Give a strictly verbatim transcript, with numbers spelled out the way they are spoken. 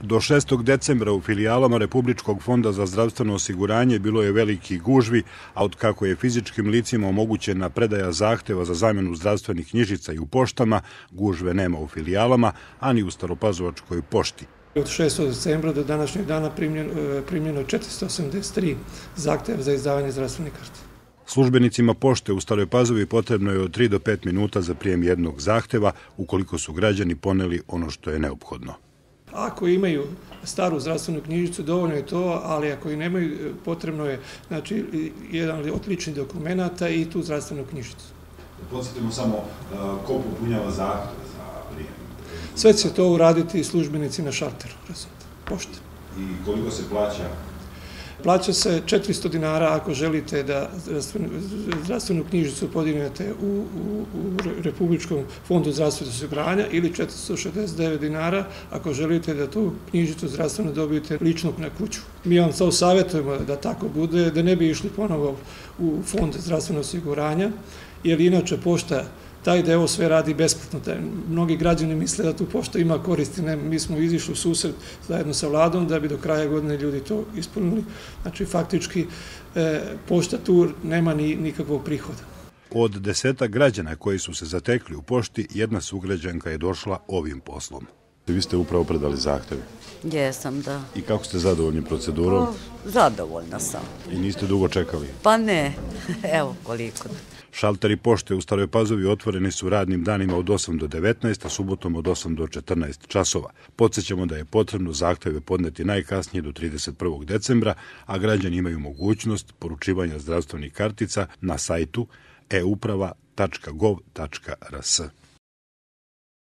Do šestog decembra u filijalama Republičkog fonda za zdravstveno osiguranje bilo je veliki gužvi, a od kako je fizičkim licima omogućena predaja zahteva za zamjenu zdravstvenih knjižica i u poštama, gužve nema u filijalama, a ni u Staropazovačkoj pošti. Od šestog decembra do današnjeg dana primljeno je četiristo osamdeset tri zahtjeva za izdavanje zdravstvene karte. Službenicima pošte u Staroj Pazovi potrebno je od tri do pet minuta za prijem jednog zahteva, ukoliko su građani poneli ono što je neophodno. Ako imaju staru zdravstvenu knjižicu, dovoljno je to, ali ako i nemaju, potrebno je znači, jedan od ličnih dokumenata i tu zdravstvenu knjižicu. Podsjetimo samo ko popunjava zahteve za prijem. Sve će to uraditi službenici na šalteru, pošte. I koliko se plaća? Plaća se četiristo dinara ako želite da zdravstvenu knjižicu podignete u, u, u Republičkom fondu zdravstvenog osiguranja ili četiristo šezdeset devet dinara ako želite da tu knjižicu zdravstveno dobijete lično na kuću. Mi vam to savjetujemo da tako bude, da ne bi išli ponovo u fond zdravstvenog osiguranja, jer inače pošta taj deo sve radi besplatno. Mnogi građani misle da tu pošta ima koristi. Ne, mi smo izišli u susret zajedno sa vladom da bi do kraja godine ljudi to ispunili. Znači, faktički, e, pošta tu nema ni nikakvog prihoda. Od desetak građana koji su se zatekli u pošti, jedna sugrađanka je došla ovim poslom. Vi ste upravo predali zahteve. Jesam, da. I kako ste zadovoljni procedurom? O, zadovoljna sam. I niste dugo čekali? Pa ne, evo koliko. Šalteri pošte u Staroj Pazovi otvoreni su radnim danima od osam do devetnaest, a subotom od osam do četrnaest časova. Podsjećamo da je potrebno zahteve podneti najkasnije do trideset prvog decembra, a građani imaju mogućnost poručivanja zdravstvenih kartica na sajtu e uprava tačka gov tačka rs.